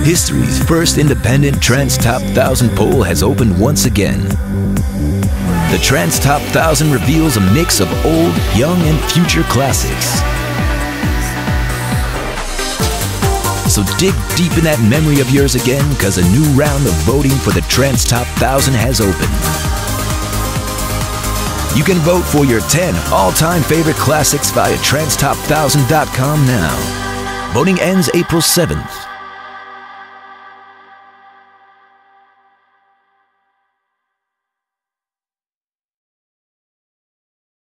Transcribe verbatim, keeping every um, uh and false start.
History's first independent Trance Top one thousand poll has opened once again. The Trance Top one thousand reveals a mix of old, young, and future classics. So dig deep in that memory of yours again, because a new round of voting for the Trance Top one thousand has opened. You can vote for your ten all-time favorite classics via trance top one thousand dot com now. Voting ends April seventh.